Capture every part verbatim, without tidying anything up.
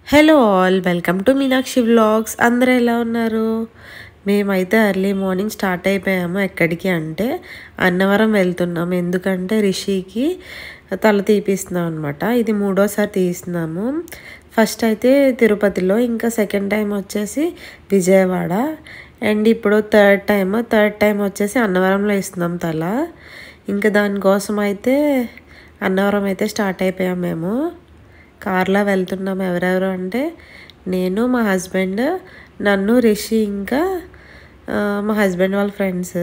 Hello all, welcome to Meenakshi vlogs. అందరూ ఎలా ఉన్నారు? మేమైతే ఎర్లీ మార్నింగ్ స్టార్ట్ అయిపోయాము. ఎక్కడికి అంటే అన్నవరం వెళ్తున్నాం. ఎందుకంటే రిషికి తల తీపిస్తున్నాం అనమాట. ఇది మూడోసారి తీస్తున్నాము. ఫస్ట్ అయితే తిరుపతిలో, ఇంకా సెకండ్ టైం వచ్చేసి విజయవాడ, అండ్ ఇప్పుడు థర్డ్ టైం థర్డ్ టైం వచ్చేసి అన్నవరంలో ఇస్తున్నాం తల. ఇంకా దానికోసం అయితే అన్నవరం అయితే స్టార్ట్ అయిపోయాం. మేము కార్లో వెళ్తున్నాం. ఎవరెవరు అంటే నేను, మా హస్బెండ్, నన్ను, రిషి, ఇంకా మా హస్బెండ్ వాళ్ళ ఫ్రెండ్స్.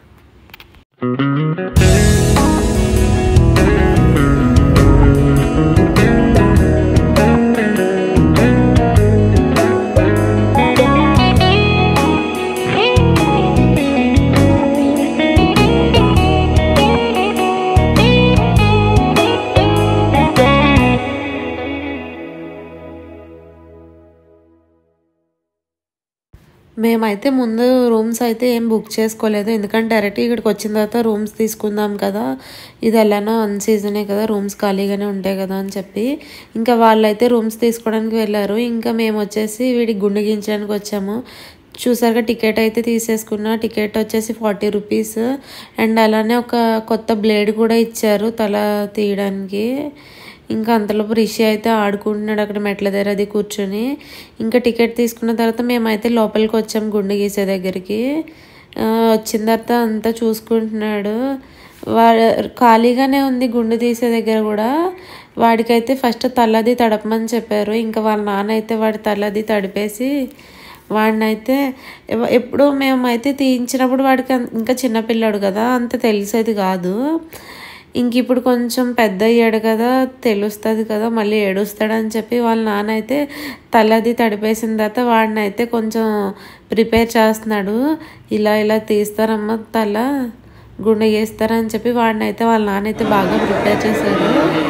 మేమైతే ముందు రూమ్స్ అయితే ఏం బుక్ చేసుకోలేదు, ఎందుకంటే డైరెక్ట్ ఇక్కడికి వచ్చిన తర్వాత రూమ్స్ తీసుకుందాం కదా, ఇది ఎలానో అన్ సీజనే కదా, రూమ్స్ ఖాళీగానే ఉంటాయి కదా అని చెప్పి ఇంకా వాళ్ళైతే రూమ్స్ తీసుకోవడానికి వెళ్ళారు. ఇంకా మేము వచ్చేసి వీడికి గుండె గీయించడానికి వచ్చాము. చూసారుగా టికెట్ అయితే తీసేసుకున్నా. టికెట్ వచ్చేసి ఫార్టీ రూపీస్, అండ్ అలానే ఒక కొత్త బ్లేడ్ కూడా ఇచ్చారు తల తీయడానికి. ఇంకా అంతలోపు రిషి అయితే ఆడుకుంటున్నాడు అక్కడ మెట్ల దగ్గర అది కూర్చొని. ఇంకా టికెట్ తీసుకున్న తర్వాత మేమైతే లోపలికి వచ్చాము గుండె గీసే దగ్గరికి. వచ్చిన తర్వాత అంతా చూసుకుంటున్నాడు. వాడు ఖాళీగానే ఉంది గుండె తీసే దగ్గర కూడా. వాడికైతే ఫస్ట్ తలది తడపమని చెప్పారు. ఇంకా వాళ్ళ నాన్న అయితే వాడి తలది తడిపేసి వాడిని అయితే ఎప్పుడు మేమైతే తీయించినప్పుడు వాడికి ఇంకా చిన్నపిల్లాడు కదా, అంత తెలిసేది కాదు. ఇంక ఇప్పుడు కొంచెం పెద్ద అయ్యాడు కదా, తెలుస్తుంది కదా, మళ్ళీ ఏడుస్తాడని చెప్పి వాళ్ళ నాన్న అయితే తలది తడిపేసిన తర్వాత వాడిని అయితే కొంచెం ప్రిపేర్ చేస్తున్నాడు. ఇలా ఇలా తీస్తారమ్మ తల, గుండె గీస్తారని చెప్పి వాడిని అయితే వాళ్ళ నాన్న అయితే బాగా ప్రిపేర్ చేశారు.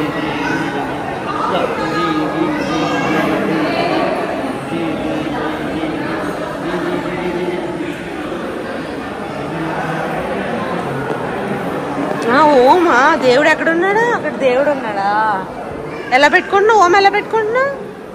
ఓమా దేవుడు ఎక్కడున్నాడా? అక్కడ దేవుడు ఉన్నాడా? ఎలా పెట్టుకుంటున్నా? ఓం ఎలా పెట్టుకుంటున్నా?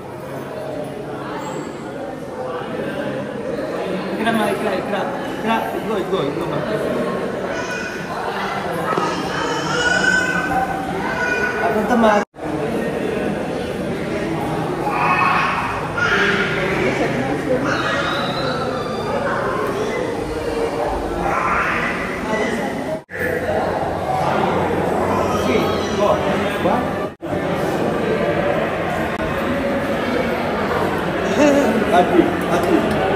Aqui, aqui.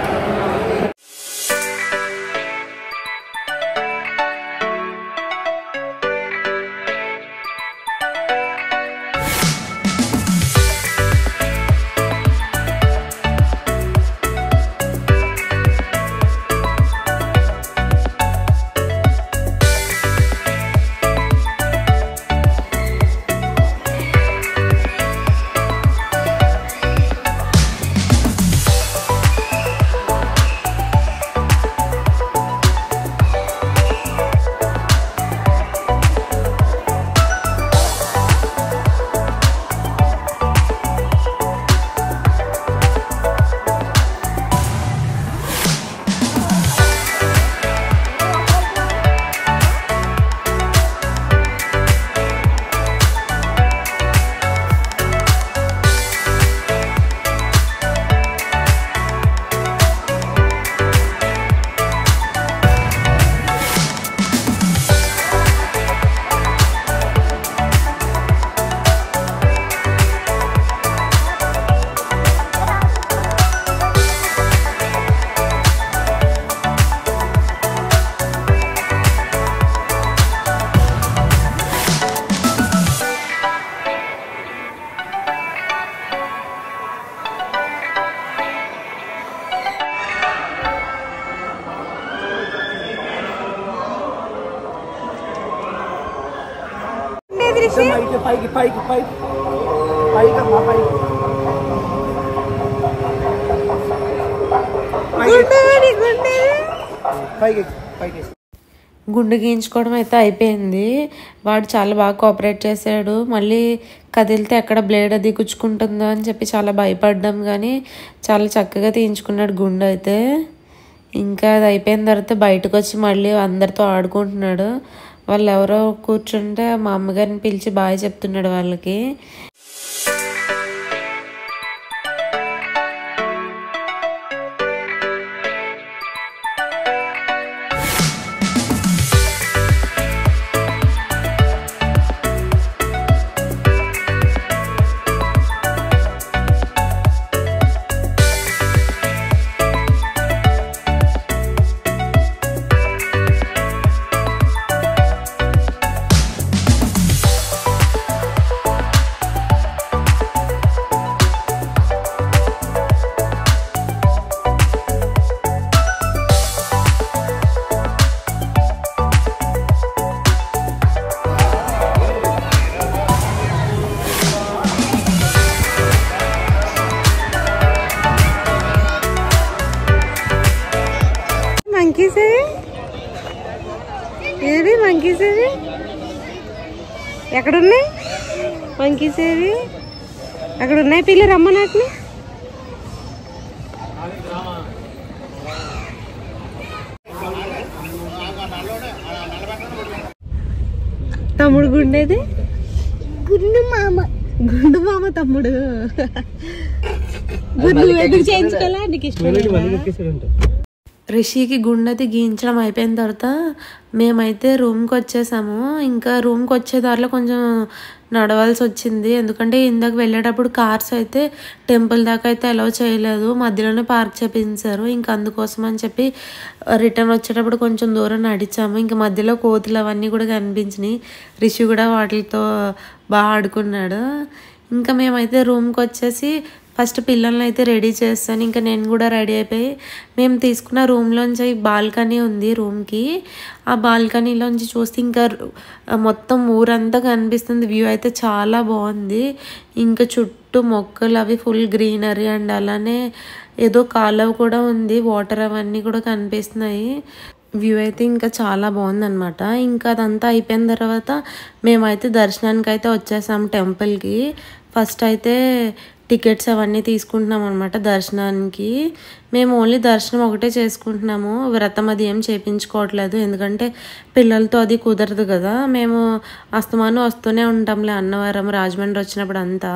పైకి పైకి పైకి పైకి పైకి అమ్మా పైకి పైకి పైకి పైకి గుండు గీయించుకోవడం అయితే అయిపోయింది. వాడు చాలా బాగా కోఆపరేట్ చేశాడు. మళ్ళీ కదిలితే ఎక్కడ బ్లేడ్ అది గుచ్చుకుంటుందో అని చెప్పి చాలా భయపడ్డాం, కానీ చాలా చక్కగా తీయించుకున్నాడు గుండు అయితే. ఇంకా అది అయిపోయిన తర్వాత బయటకు వచ్చి మళ్ళీ అందరితో ఆడుకుంటున్నాడు. వాళ్ళు ఎవరో కూర్చుంటే మా అమ్మగారిని పిలిచి బాయ్ చెప్తున్నాడు వాళ్ళకి. మంకీస్ ఏవి మంకీస్ ఏవి ఎక్కడున్నాయి? మంకీస్ ఏవి అక్కడ ఉన్నాయి? పిల్లి రమ్మన్నట్ని తమ్ముడు గుండేది గుండు మామ గుండు మామ తమ్ముడు గుండు ఎదురు చేయించుకోవాలా నీకు ఇష్టం? రిషికి గుండెది గీయించడం అయిపోయిన తర్వాత మేమైతే రూమ్కి వచ్చేసాము. ఇంకా రూమ్కి వచ్చే దారిలో కొంచెం నడవాల్సి వచ్చింది, ఎందుకంటే ఇందాక వెళ్ళేటప్పుడు కార్స్ అయితే టెంపుల్ దాకా అయితే అలౌ చేయలేదు, మధ్యలోనే పార్క్ చేపించారు. ఇంకా అందుకోసం అని చెప్పి రిటర్న్ వచ్చేటప్పుడు కొంచెం దూరం నడిచాము. ఇంకా మధ్యలో కోతులు అవన్నీ కూడా కనిపించినాయి. రిషి కూడా వాటితో బాగా ఆడుకున్నాడు. ఇంకా మేమైతే రూమ్కి వచ్చేసి ఫస్ట్ పిల్లల్ని అయితే రెడీ చేస్తాను. ఇంకా నేను కూడా రెడీ అయిపోయి మేము తీసుకున్న రూమ్లోంచి బాల్కనీ ఉంది రూమ్కి. ఆ బాల్కనీలోంచి చూస్తే ఇంకా మొత్తం ఊరంతా కనిపిస్తుంది. వ్యూ అయితే చాలా బాగుంది. ఇంకా చుట్టూ మొక్కలు అవి ఫుల్ గ్రీనరీ అండ్ అలానే ఏదో కాలువ కూడా ఉంది, వాటర్ అవన్నీ కూడా కనిపిస్తున్నాయి. వ్యూ అయితే ఇంకా చాలా బాగుందన్నమాట. ఇంకా అదంతా అయిపోయిన తర్వాత మేమైతే దర్శనానికి అయితే వచ్చేసాం టెంపుల్కి. ఫస్ట్ అయితే టికెట్స్ అవన్నీ తీసుకుంటున్నాం అనమాట దర్శనానికి. మేము ఓన్లీ దర్శనం ఒకటే చేసుకుంటున్నాము, వ్రతం అది ఏం చేయించుకోవట్లేదు, ఎందుకంటే పిల్లలతో అది కుదరదు కదా. మేము అస్తమానం వస్తూనే ఉంటాంలే అన్నవరం రాజమండ్రి వచ్చినప్పుడు అంతా.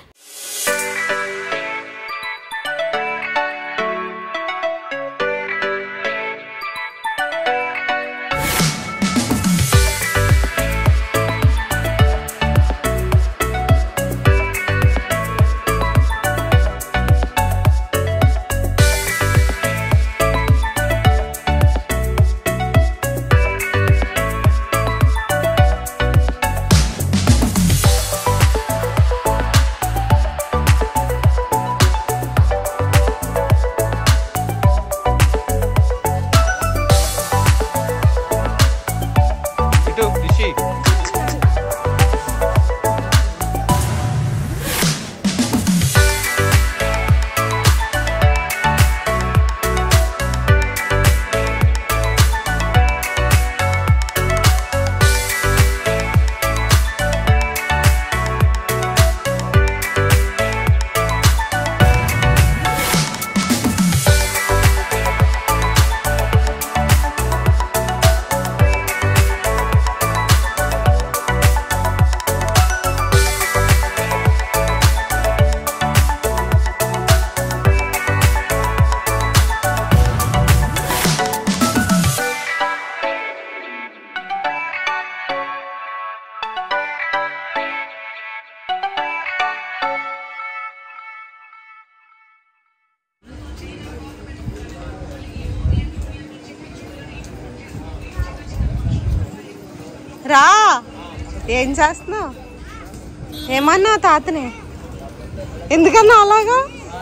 రా, ఏం చేస్తున్నావు? ఏమన్నా తాతనే? ఎందుకన్నా అలాగా?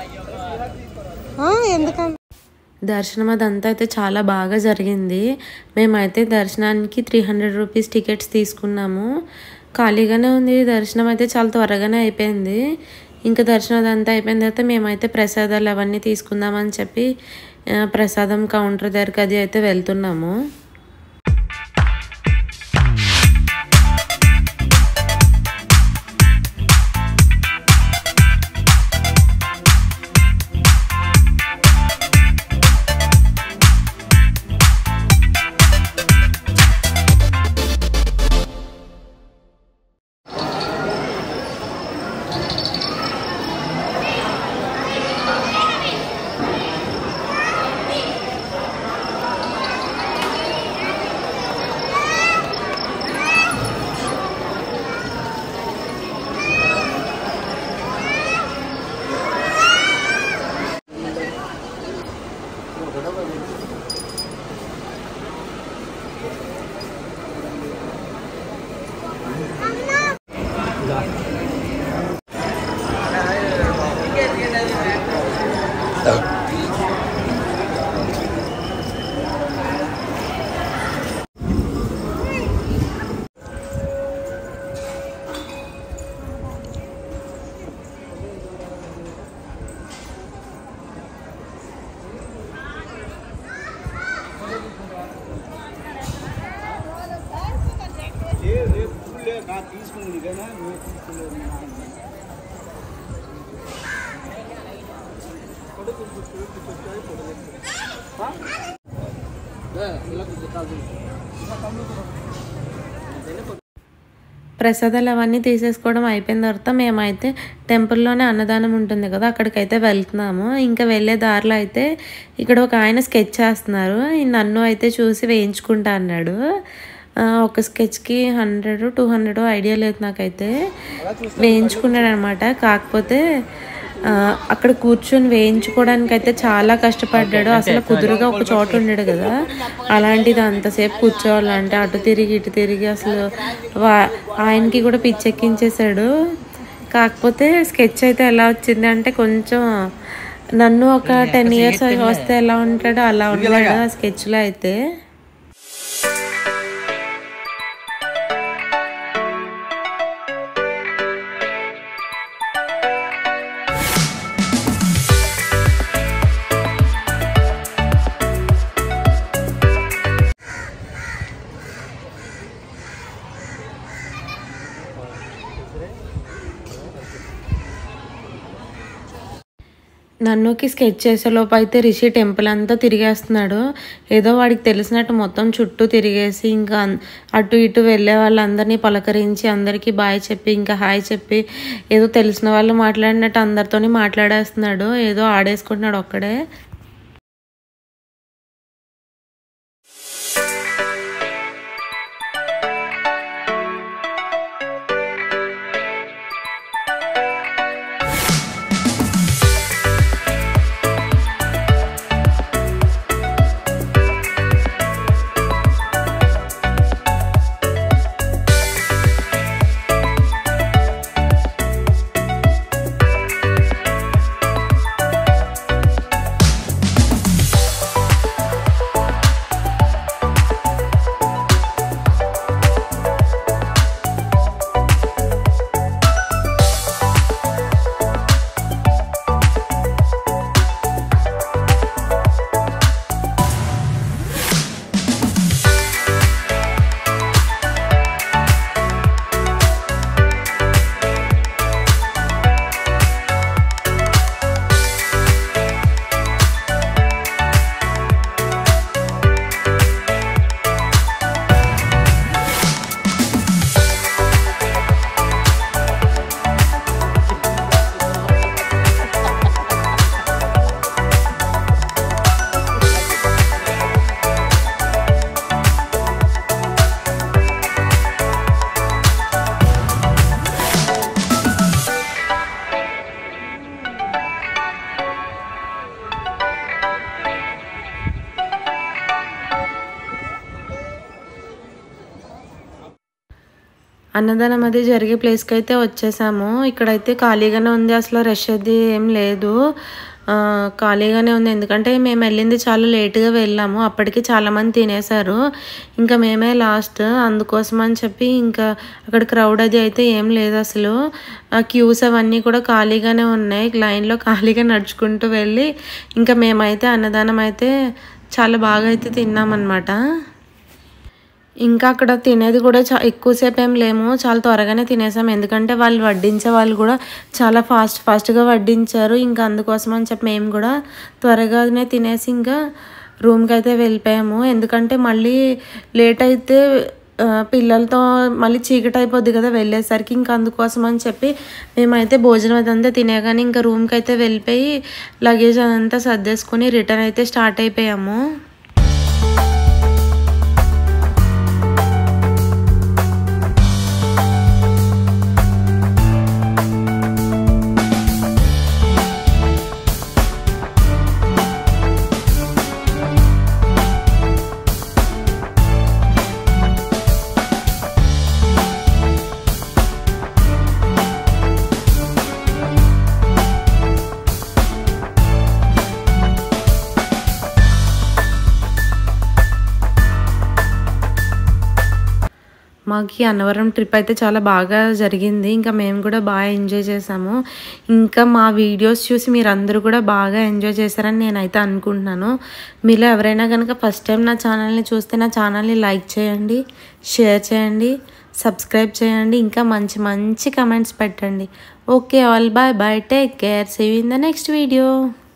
ఎందుకన్నా? దర్శనం అదంతా అయితే చాలా బాగా జరిగింది. మేమైతే దర్శనానికి త్రీ హండ్రెడ్ రూపీస్ టికెట్స్ తీసుకున్నాము. ఖాళీగానే ఉంది దర్శనం అయితే, చాలా త్వరగానే అయిపోయింది. ఇంకా దర్శనం అదంతా అయిపోయిన తర్వాత మేమైతే ప్రసాదాలు అవన్నీ తీసుకుందామని చెప్పి ప్రసాదం కౌంటర్ దగ్గరికి అది అయితే వెళ్తున్నాము. ప్రసాదాలు అవన్నీ తీసేసుకోవడం అయిపోయిన తర్వాత మేమైతే టెంపుల్లోనే అన్నదానం ఉంటుంది కదా, అక్కడికైతే వెళ్తున్నాము. ఇంకా వెళ్ళే దారిలో అయితే ఇక్కడ ఒక ఆయన స్కెచ్ చేస్తున్నారు. నన్ను అయితే చూసి వేయించుకుంటా అన్నాడు. ఒక స్కెచ్కి హండ్రెడ్ టూ హండ్రెడ్ ఐడియా లేదు నాకైతే. వేయించుకున్నాడు అనమాట. కాకపోతే అక్కడ కూర్చొని వేయించుకోవడానికి అయితే చాలా కష్టపడ్డాడు. అసలు కుదురుగా ఒక చోట ఉండడు కదా, అలాంటిది అంతసేపు కూర్చోవాలంటే అటు తిరిగి ఇటు తిరిగి అసలు వా ఆయనకి కూడా పిచ్చెక్కించేశాడు. కాకపోతే స్కెచ్ అయితే ఎలా వచ్చింది అంటే కొంచెం నన్ను ఒక టెన్ ఇయర్స్ వస్తే ఎలా ఉంటాడో అలా ఉన్నాడు ఆ స్కెచ్లో అయితే. నన్నుకి స్కెచ్ చేసేలోపు అయితే రిషి టెంపుల్ అంతా తిరిగేస్తున్నాడు. ఏదో వాడికి తెలిసినట్టు మొత్తం చుట్టూ తిరిగేసి ఇంకా అటు ఇటు వెళ్ళే వాళ్ళందరినీ పలకరించి అందరికీ బాయ్ చెప్పి ఇంకా హాయ్ చెప్పి ఏదో తెలిసిన వాళ్ళు మాట్లాడినట్టు అందరితోని మాట్లాడేస్తున్నాడు. ఏదో ఆడేసుకుంటున్నాడు ఒక్కడే. అన్నదానం అది జరిగే ప్లేస్కి అయితే వచ్చేసాము. ఇక్కడైతే ఖాళీగానే ఉంది, అసలు రష్ అది ఏం లేదు, ఖాళీగానే ఉంది. ఎందుకంటే మేము వెళ్ళింది చాలా లేట్గా వెళ్ళాము, అప్పటికి చాలామంది తినేశారు, ఇంకా మేమే లాస్ట్. అందుకోసం అని చెప్పి ఇంకా అక్కడ క్రౌడ్ అది అయితే ఏం లేదు అసలు. క్యూస్ అవన్నీ కూడా ఖాళీగానే ఉన్నాయి. లైన్లో ఖాళీగా నడుచుకుంటూ వెళ్ళి ఇంకా మేమైతే అన్నదానం అయితే చాలా బాగా అయితే తిన్నామన్నమాట. ఇంకా అక్కడ తినేది కూడా చా ఎక్కువసేపు ఏం లేము, చాలా త్వరగానే తినేసాం. ఎందుకంటే వాళ్ళు వడ్డించే వాళ్ళు కూడా చాలా ఫాస్ట్ ఫాస్ట్గా వడ్డించారు. ఇంకా అందుకోసం అని చెప్పి మేము కూడా త్వరగానే తినేసి ఇంకా రూమ్కి అయితే వెళ్ళిపోయాము. ఎందుకంటే మళ్ళీ లేట్ అయితే పిల్లలతో మళ్ళీ చీకటి అయిపోద్ది కదా వెళ్ళేసరికి. ఇంకా అందుకోసం అని చెప్పి మేమైతే భోజనం అదంతా తినేగానే ఇంకా రూమ్కి అయితే వెళ్ళిపోయి లగేజ్ అదంతా సర్దేసుకొని రిటర్న్ అయితే స్టార్ట్ అయిపోయాము. మాకు అన్నవరం ట్రిప్ అయితే చాలా బాగా జరిగింది. ఇంకా మేము కూడా బాగా ఎంజాయ్ చేసాము. ఇంకా మా వీడియోస్ చూసి మీరు అందరూ కూడా బాగా ఎంజాయ్ చేశారని నేనైతే అనుకుంటున్నాను. మీలో ఎవరైనా కనుక ఫస్ట్ టైం నా ఛానల్ని చూస్తే నా ఛానల్ని లైక్ చేయండి, షేర్ చేయండి, సబ్స్క్రైబ్ చేయండి, ఇంకా మంచి మంచి కమెంట్స్ పెట్టండి. Okay, all bye bye, take care, see you in the next video.